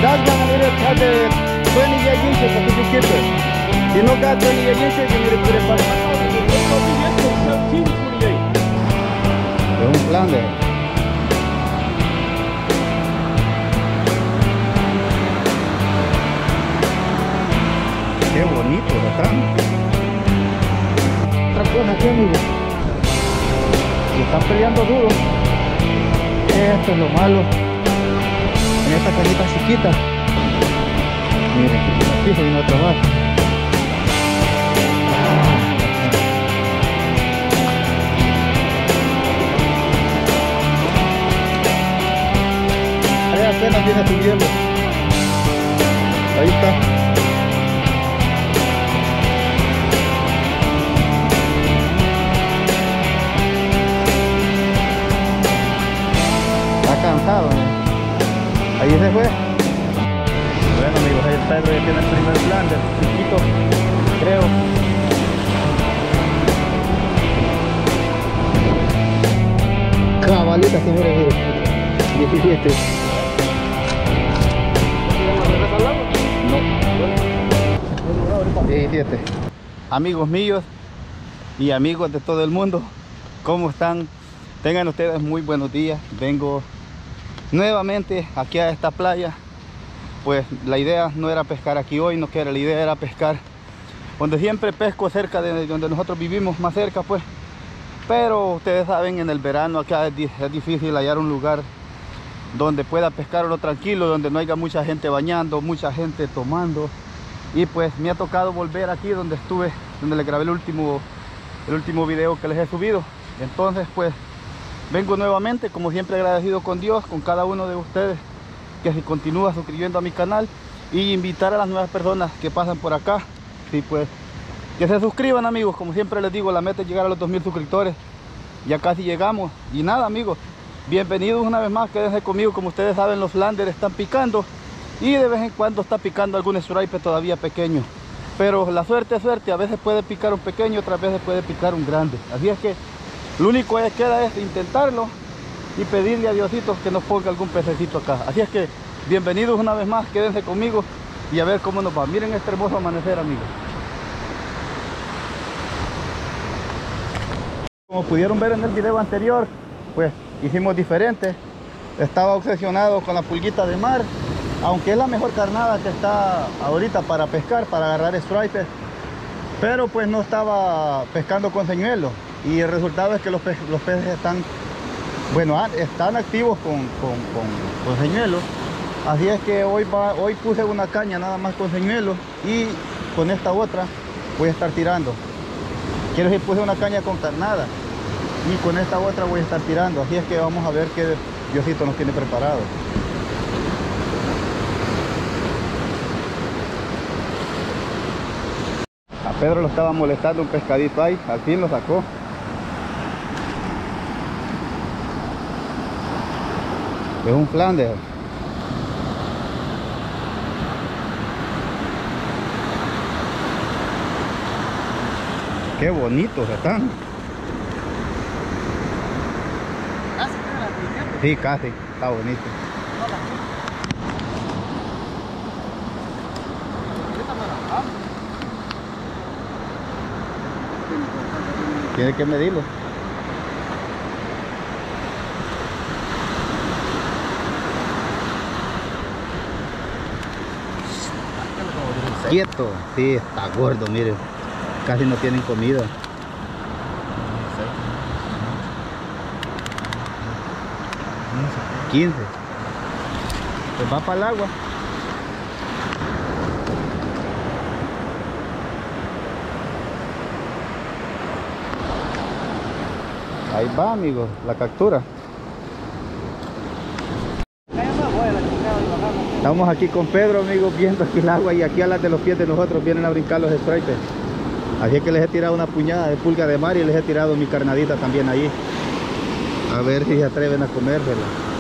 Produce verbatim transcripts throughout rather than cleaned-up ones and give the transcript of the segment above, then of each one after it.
That's gonna need to have the twenty-eight inches for you keep it. You know got twenty-eight inches, you need to put it back. Es un Flanders. Qué bonito están. Otra cosa aquí, amigos. Se están peleando duro. Esto es lo malo. En esta cajita chiquita. Miren, aquí se vino a trabajar. Ahí apenas viene subiendo. Ahí está. Cansado, ¿no? Ahí se fue. Bueno, amigos, ahí el Pedro ya tiene el primer Flanders, chiquito, creo. Cabalita, señores, diecisiete. No. diecisiete. Amigos míos y amigos de todo el mundo, ¿cómo están? Tengan ustedes muy buenos días. Vengo nuevamente aquí a esta playa. Pues la idea no era pescar aquí hoy, no que era, la idea era pescar donde siempre pesco, cerca de donde nosotros vivimos, más cerca pues. Pero ustedes saben, en el verano acá es, es difícil hallar un lugar donde pueda pescar uno tranquilo, donde no haya mucha gente bañando, mucha gente tomando. Y pues me ha tocado volver aquí donde estuve, donde les grabé el último, el último video que les he subido. Entonces pues vengo nuevamente, como siempre, agradecido con Dios, con cada uno de ustedes que se continúa suscribiendo a mi canal, y invitar a las nuevas personas que pasan por acá, sí, pues, que se suscriban, amigos. Como siempre les digo, la meta es llegar a los dos mil suscriptores. Ya casi llegamos. Y nada, amigos, bienvenidos una vez más, quédense conmigo. Como ustedes saben, los Flanders están picando y de vez en cuando está picando algún stripe todavía pequeño. Pero la suerte es suerte, a veces puede picar un pequeño, otras veces puede picar un grande. Así es que lo único que queda es intentarlo y pedirle a Diosito que nos ponga algún pececito acá. Así es que bienvenidos una vez más, quédense conmigo y a ver cómo nos va. Miren este hermoso amanecer, amigos. Como pudieron ver en el video anterior, pues hicimos diferente. Estaba obsesionado con la pulguita de mar, aunque es la mejor carnada que está ahorita para pescar, para agarrar stripes, pero pues no estaba pescando con señuelos. Y el resultado es que los, pe los peces están, bueno, están activos con, con, con, con señuelos. Así es que hoy, va, hoy puse una caña nada más con señuelos, y con esta otra voy a estar tirando. Quiero decir, puse una caña con carnada y con esta otra voy a estar tirando. Así es que vamos a ver qué Diosito nos tiene preparado. A Pedro lo estaba molestando un pescadito ahí, al fin lo sacó. Es un Flanders. Qué bonitos están. ¿Casi tiene la etiqueta? Sí, casi. Está bonito. Tiene que medirlo. Quieto. Sí, está gordo, miren. Casi no tienen comida. quince. Pues va para el agua. Ahí va, amigos, la captura. Estamos aquí con Pedro, amigos, viendo aquí el agua, y aquí a las de los pies de nosotros vienen a brincar los stripes. Así que les he tirado una puñada de pulga de mar y les he tirado mi carnadita también ahí. A ver si se atreven a comérsela.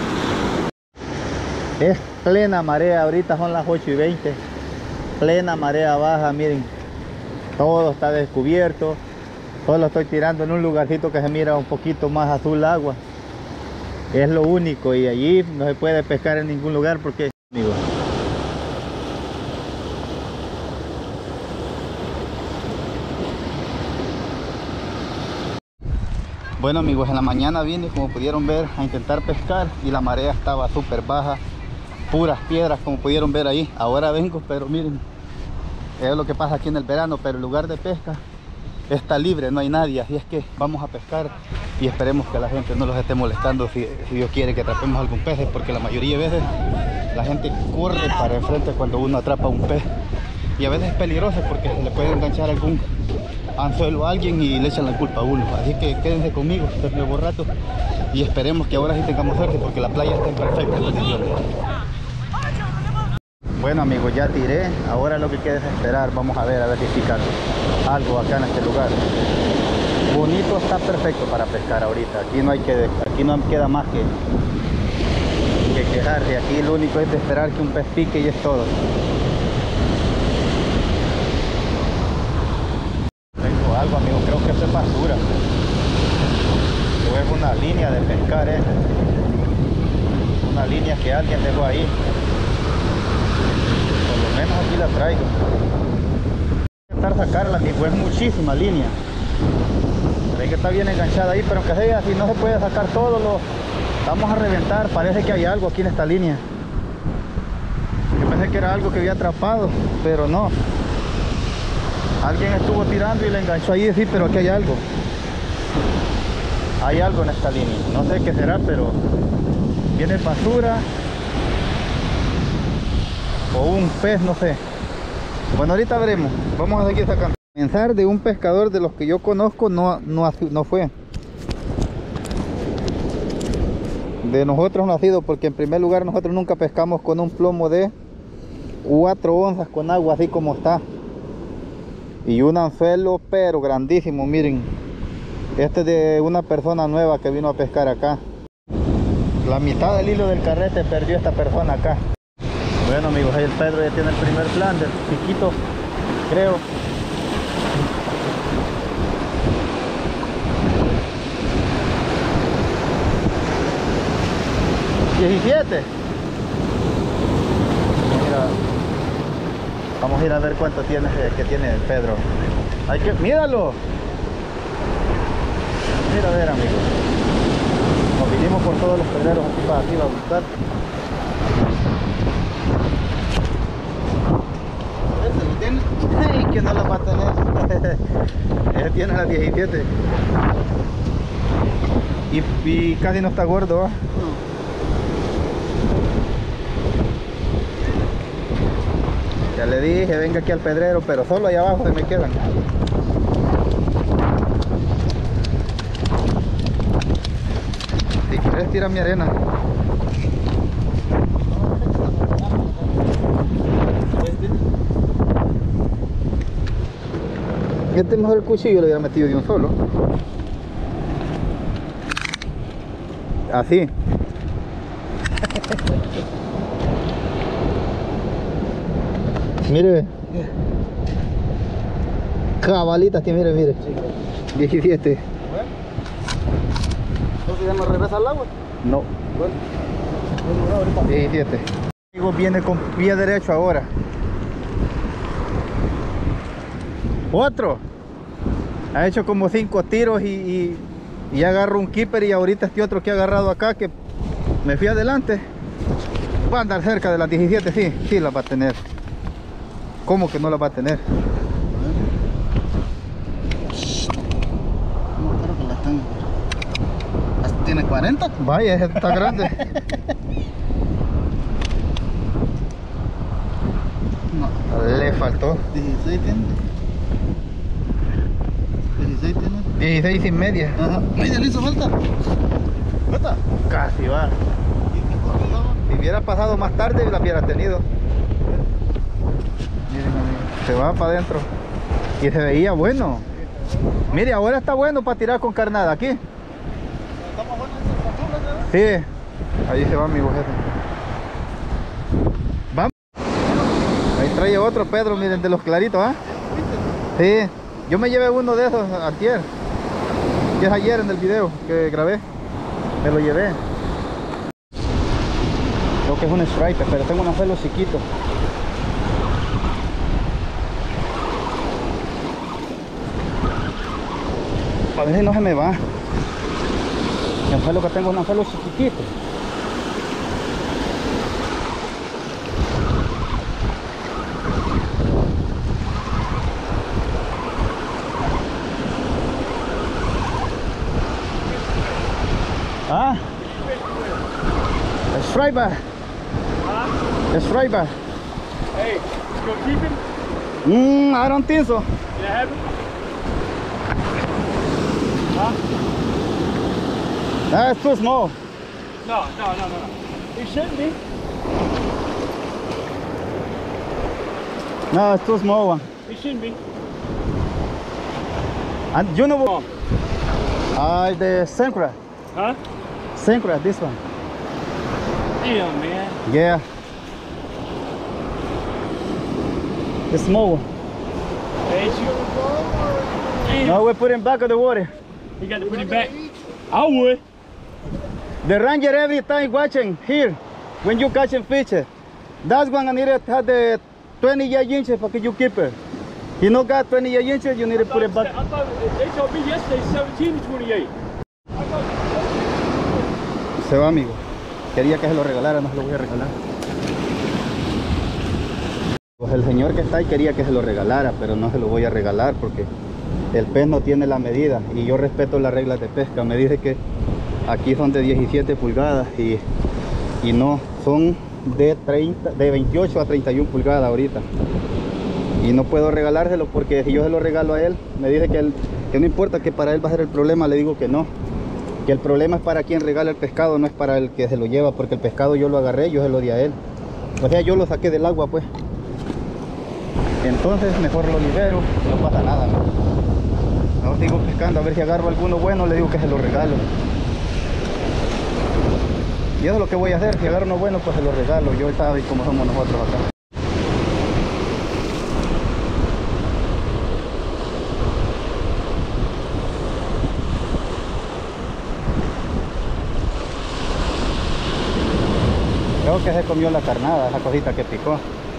Es plena marea, ahorita son las ocho y veinte. Plena marea baja, miren. Todo está descubierto. Solo estoy tirando en un lugarcito que se mira un poquito más azul agua. Es lo único, y allí no se puede pescar en ningún lugar porque, amigos, Bueno amigos, en la mañana vine, como pudieron ver, a intentar pescar y la marea estaba súper baja, puras piedras como pudieron ver ahí. Ahora vengo, pero miren, es lo que pasa aquí en el verano, pero el lugar de pesca está libre, no hay nadie, así es que vamos a pescar y esperemos que la gente no los esté molestando si, si Dios quiere que atrapemos algún pez, porque la mayoría de veces la gente corre para enfrente cuando uno atrapa un pez y a veces es peligroso porque se le puede enganchar algún anzuelo a alguien y le echan la culpa a uno. Así que quédense conmigo este nuevo rato y esperemos que ahora sí tengamos suerte, porque la playa está en perfectas condiciones. Bueno amigos, ya tiré, ahora lo que queda es esperar. Vamos a ver, a ver si pica algo acá en este lugar. Bonito, está perfecto para pescar ahorita. Aquí no hay que, aquí no queda más que, que quejarse. Aquí lo único es de esperar que un pez pique y es todo. Tengo algo amigos, creo que esto es basura. Esto es una línea de pescar, ¿eh? Una línea que alguien dejó ahí. Por lo menos aquí la traigo. Voy a intentar sacarla, amigo, es muchísima línea. Parece que está bien enganchada ahí, pero aunque sea así no se puede sacar todo, lo vamos a reventar. Parece que hay algo aquí en esta línea. Yo pensé que era algo que había atrapado, pero no. Alguien estuvo tirando y le enganchó ahí, sí, pero aquí hay algo. Hay algo en esta línea. No sé qué será, pero viene basura o un pez, no sé. Bueno, ahorita veremos. Vamos a seguir sacando. Comenzar de un pescador de los que yo conozco no, no, no fue. De nosotros no ha sido, porque en primer lugar nosotros nunca pescamos con un plomo de cuatro onzas con agua así como está. Y un anzuelo pero grandísimo, miren. Este es de una persona nueva que vino a pescar acá. La mitad del hilo del carrete perdió esta persona acá. Bueno amigos, ahí el Pedro ya tiene el primer plan del chiquito, creo. diecisiete. Mira, vamos a ir a ver cuánto tiene que tiene el Pedro. Hay que, míralo. Mira a ver amigos. Nos vinimos por todos los pedreros aquí para arriba a buscar. Ay, que no la va a tener. Él tiene las diecisiete. Y, y casi no está gordo, ¿eh? Ya le dije, venga aquí al pedrero, pero solo allá abajo se me quedan. Si quieres tira mi arena. Este mejor el cuchillo lo hubiera metido de un solo. Así. Mire. Cabalitas que mire, mire. diecisiete. ¿Entonces ya no regresa al agua? No. Bueno, diecisiete. Viene con pie derecho ahora. Otro. Ha hecho como cinco tiros y, y, y agarro un keeper, y ahorita este otro que ha agarrado acá, que me fui adelante, va a andar cerca de las diecisiete, sí, sí la va a tener. ¿Cómo que no la va a tener? No, claro que la están. ¿Tiene cuarenta? Vaya, ese está grande. No. Le faltó. dieciséis tiene. dieciséis tiene. dieciséis y media. Ajá. Media le hizo falta. ¿Falta? Casi va. Si hubiera pasado más tarde, la hubiera tenido. Miren, amigo, se va para adentro. Y se veía bueno. Mire, ahora está bueno para tirar con carnada. Aquí. ¿Estamos buenos en esas Sí. Ahí se va, amigo jefe. Vamos. Ahí trae otro Pedro, miren, de los claritos, ¿ah? ¿eh? Sí. Yo me llevé uno de esos ayer. Que es ayer en el video que grabé. Me lo llevé. Creo que es un striper, pero tengo un anzuelo chiquito. A ver si no se me va. El anzuelo que tengo es un anzuelo chiquitito. Ah, it's Freibar. Huh? It's Freibar. Hey, let's go keep him. Mm, I don't think so. Can I have him? Huh? That's too small. No, no, no, no, no. He shouldn't be. No, it's too small one. He shouldn't be. And you know what? Come Uh, the Sencra. Huh? Sencra, this one. Damn, man. Yeah. The small one. Hey, you. Damn. No, we put him back in the water. You got to put him back. I would. The ranger every time watching here when you catching fish. That's one I need to have the twenty inches for you keep it. You know got twenty inches, you need to put it back. I thought they told me yesterday seventeen to twenty-eight. Se va, amigo. Quería que se lo regalara, no se lo voy a regalar. Pues el señor que está ahí quería que se lo regalara, pero no se lo voy a regalar porque el pez no tiene la medida y yo respeto las reglas de pesca. Me dice que aquí son de diecisiete pulgadas y, y no, son de, treinta, de veintiocho a treinta y una pulgadas ahorita. Y no puedo regalárselo porque si yo se lo regalo a él, me dice que, él, que no importa, que para él va a ser el problema. Le digo que no, que el problema es para quien regala el pescado, no es para el que se lo lleva, porque el pescado yo lo agarré, yo se lo di a él. O sea, yo lo saqué del agua, pues. Entonces mejor lo libero, no pasa nada, ¿no? Ahora sigo pescando, a ver si agarro alguno bueno, le digo que se lo regalo. Y eso es lo que voy a hacer, si agarro uno bueno, pues se lo regalo. Yo sabe cómo somos nosotros acá. Creo que se comió la carnada, esa cosita que picó.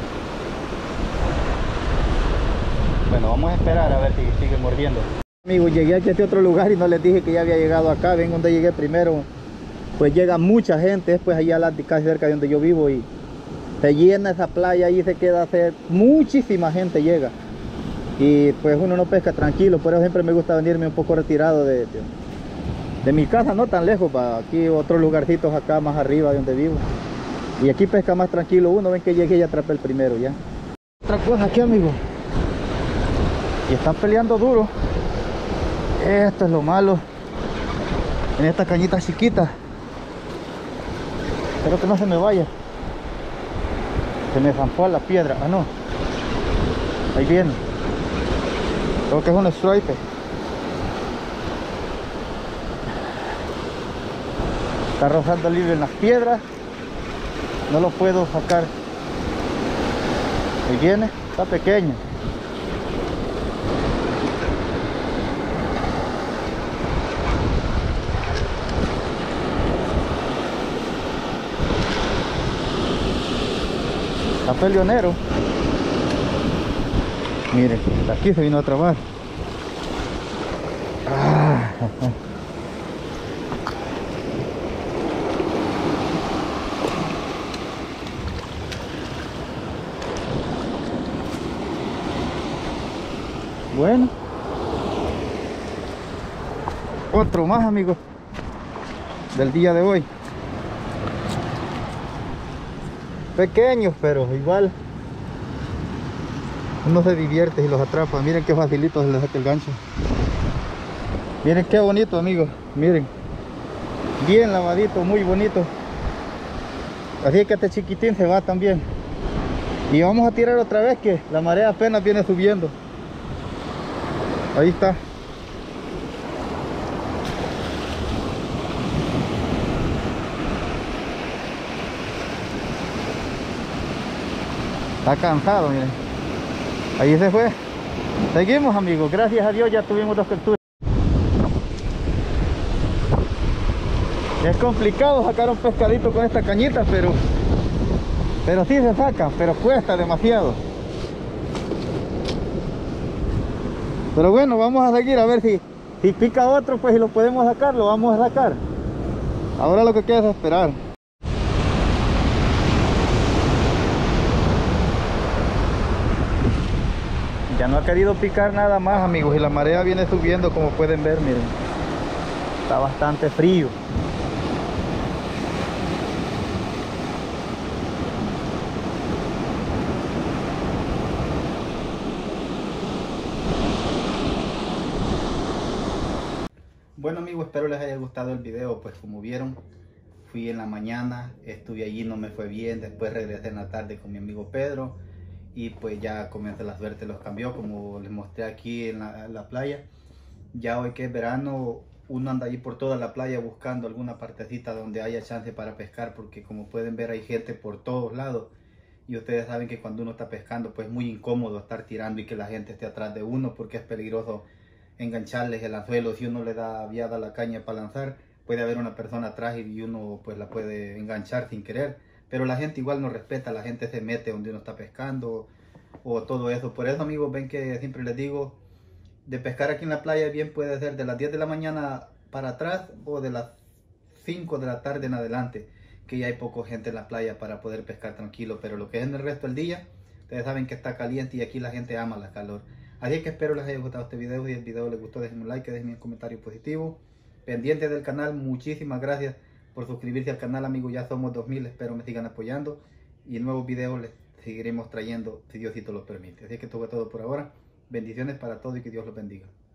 Bueno, vamos a esperar a ver si sigue mordiendo. Amigos, llegué aquí a este otro lugar y no les dije que ya había llegado acá. Ven donde llegué primero, pues llega mucha gente. Después allá casi cerca de donde yo vivo y se llena esa playa y se queda hacer muchísima gente llega. Y pues uno no pesca tranquilo, por eso siempre me gusta venirme un poco retirado de, de, de mi casa, no tan lejos, para aquí otros lugarcitos acá más arriba de donde vivo. Y aquí pesca más tranquilo uno. Ven que llegué y atrapé el primero ya. Otra cosa aquí, amigos, y están peleando duro. Esto es lo malo en esta cañita chiquita. Espero que no se me vaya. Se me zampó a la piedra. Ah, no, ahí viene. Creo que es un stripe. Está rozando libre en las piedras. No lo puedo sacar. Ahí viene. Está pequeño. Está peleonero. Miren, aquí se vino a trabar. Ah. Bueno, otro más, amigos, del día de hoy. Pequeños, pero igual uno se divierte y los atrapa. Miren qué facilito se les saca el gancho. Miren qué bonito, amigos. Miren, bien lavadito, muy bonito. Así que este chiquitín se va también. Y vamos a tirar otra vez, que la marea apenas viene subiendo. Ahí está. Está cansado, miren. Ahí se fue. Seguimos, amigos. Gracias a Dios ya tuvimos dos capturas. Es complicado sacar un pescadito con esta cañita, pero pero sí se saca, pero cuesta demasiado. Pero bueno, vamos a seguir a ver si, si pica otro, pues si lo podemos sacar, lo vamos a sacar. Ahora lo que queda es esperar. Ya no ha querido picar nada más, amigos, y la marea viene subiendo, como pueden ver, miren. Está bastante frío. Bueno, amigos, espero les haya gustado el video. Pues como vieron, fui en la mañana, estuve allí, no me fue bien. Después regresé en la tarde con mi amigo Pedro y pues ya comienza la suerte, los cambió, como les mostré aquí en la, en la playa. Ya hoy que es verano, uno anda ahí por toda la playa buscando alguna partecita donde haya chance para pescar, porque como pueden ver hay gente por todos lados. Y ustedes saben que cuando uno está pescando, pues es muy incómodo estar tirando y que la gente esté atrás de uno, porque es peligroso engancharles el anzuelo. Si uno le da viada a la caña para lanzar, puede haber una persona atrás y uno pues la puede enganchar sin querer. Pero la gente igual no respeta, la gente se mete donde uno está pescando o todo eso. Por eso, amigos, ven que siempre les digo, de pescar aquí en la playa bien puede ser de las diez de la mañana para atrás o de las cinco de la tarde en adelante, que ya hay poca gente en la playa para poder pescar tranquilo. Pero lo que es en el resto del día, ustedes saben que está caliente y aquí la gente ama la calor. Así que espero les haya gustado este video. Si el video les gustó, déjenme un like, déjenme un comentario positivo. Pendientes del canal, muchísimas gracias por suscribirse al canal, amigos. Ya somos dos mil, espero me sigan apoyando. Y nuevos videos les seguiremos trayendo si Diosito lo permite. Así que esto fue todo por ahora. Bendiciones para todos y que Dios los bendiga.